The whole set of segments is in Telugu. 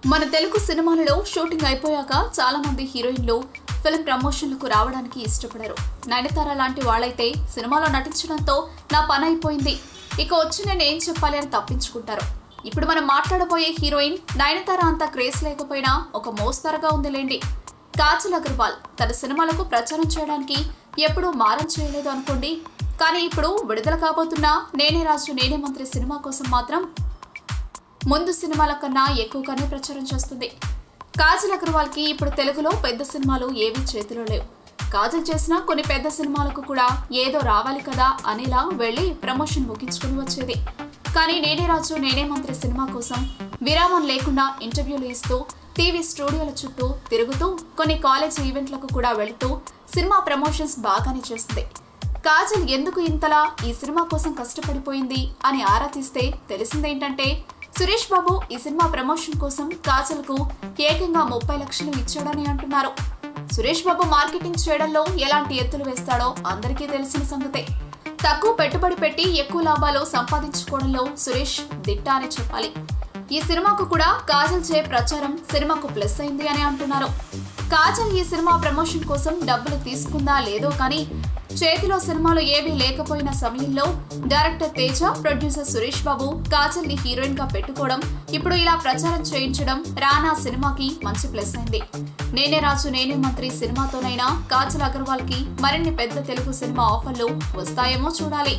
మన తెలుగు సినిమాలలో షూటింగ్ అయిపోయాక చాలా మంది హీరోయిన్లు ఫిల్మ్ ప్రమోషన్లకు రావడానికి ఇష్టపడరు. నయనతార లాంటి వాళ్ళైతే సినిమాలో నటించడంతో నా పని అయిపోయింది, ఇక వచ్చి నేను ఏం చెప్పాలి అని తప్పించుకుంటారు. ఇప్పుడు మనం మాట్లాడబోయే హీరోయిన్ నయనతార అంత క్రేజ్ లేకపోయినా ఒక మోస్తరుగా ఉందిలేండి. కాజల్ అగర్వాల్ తన సినిమాలకు ప్రచారం చేయడానికి ఎప్పుడూ మారం చేయలేదు అనుకోండి, కానీ ఇప్పుడు విడుదల కాబోతున్న నేనే రాజు నేనే మంత్రి సినిమా కోసం మాత్రం ముందు సినిమాల కన్నా ఎక్కువగానే ప్రచారం చేస్తుంది. కాజల్ అగర్వాల్ కి ఇప్పుడు తెలుగులో పెద్ద సినిమాలు ఏవీ చేతిలో లేవు. కాజల్ చేసిన కొన్ని పెద్ద సినిమాలకు కూడా ఏదో రావాలి కదా అనేలా వెళ్లి ప్రమోషన్ ముగించుకుని వచ్చేది. కానీ నేనే రాజు నేనే మంత్రి సినిమా కోసం విరామం లేకుండా ఇంటర్వ్యూలు ఇస్తూ టీవీ స్టూడియోల చుట్టూ తిరుగుతూ కొన్ని కాలేజ్ ఈవెంట్లకు కూడా వెళుతూ సినిమా ప్రమోషన్స్ బాగానే చేస్తుంది. కాజల్ ఎందుకు ఇంతలా ఈ సినిమా కోసం కష్టపడిపోయింది అని ఆరా తీస్తే తెలిసిందేంటంటే, సురేష్ బాబు ఈ సినిమా ప్రమోషన్ కోసం కాజల్ కు ఏకంగా 30 లక్షలు ఇచ్చాడని అంటున్నారు. సురేష్ బాబు మార్కెటింగ్ చేయడంలో ఎలాంటి ఎత్తులు వేస్తాడో అందరికీ తెలిసిన సంగతే. తక్కువ పెట్టుబడి పెట్టి ఎక్కువ లాభాలు సంపాదించుకోవడంలో సురేష్ దిట్ట అని చెప్పాలి. ఈ సినిమాకు కూడా కాజల్ చే ప్రచారం సినిమాకు ప్లస్ అయింది అని అంటున్నారు. కాజల్ ఈ సినిమా ప్రమోషన్ కోసం డబ్బులు తీసుకుందా లేదో కానీ చేతిలో సినిమాలు ఏవీ లేకపోయిన సమయంలో డైరెక్టర్ తేజ, ప్రొడ్యూసర్ సురేష్ బాబు కాజల్ ని హీరోయిన్ గా పెట్టుకోవడం, ఇప్పుడు ఇలా ప్రచారం చేయించడం రానా సినిమాకి మంచి ప్లస్ అయింది. నేనే రాజు నేనే మంత్రి సినిమాతోనైనా కాజల్ అగర్వాల్ కి మరిన్ని పెద్ద తెలుగు సినిమా ఆఫర్లు వస్తాయేమో చూడాలి.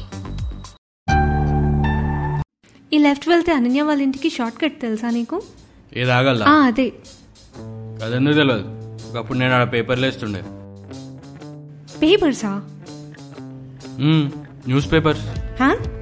ఈ లెఫ్ట్ వెళ్తే అనన్య వాళ్ళ ఇంటికి షార్ట్ కట్ తెలుసా నీకు? అదే అదెందుకు తెలియదు. ఒకప్పుడు నేను ఆడ పేపర్లు వేస్తుండే. పేపర్సా? News papers.